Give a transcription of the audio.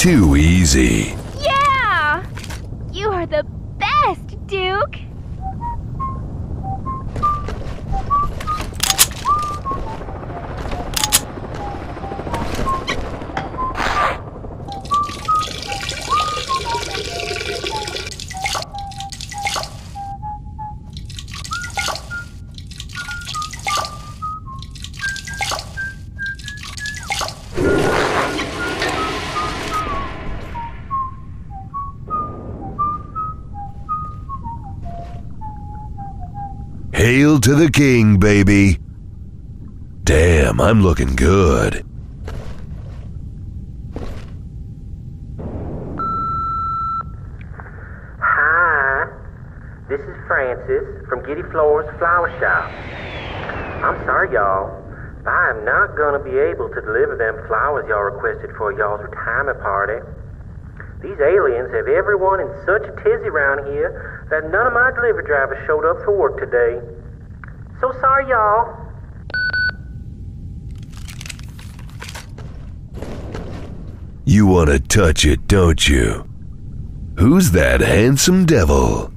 too easy. Yeah! You are the best, Duke! Hail to the king, baby. Damn, I'm looking good. Hi, this is Francis from Giddy Floors Flower Shop. I'm sorry, y'all, but I am not gonna be able to deliver them flowers y'all requested for y'all's retirement party. These aliens have everyone in such a tizzy around here that none of my delivery drivers showed up for work today. So sorry, y'all. You want to touch it, don't you? Who's that handsome devil?